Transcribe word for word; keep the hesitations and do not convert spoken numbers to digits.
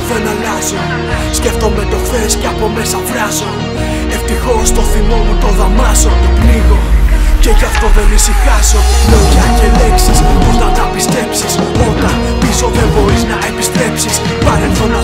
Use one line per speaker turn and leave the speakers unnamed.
δεν αλλάζω. Σκέφτομαι το χθες και από μέσα βράζω. Ευτυχώς το θυμό μου το δαμάζω, το πνίγω και γι' αυτό δεν ησυχάζω. Λόγια και λέξεις, πώς να τα πιστέψεις όταν πίσω δεν μπορείς να επιστρέψεις. Παρελθόν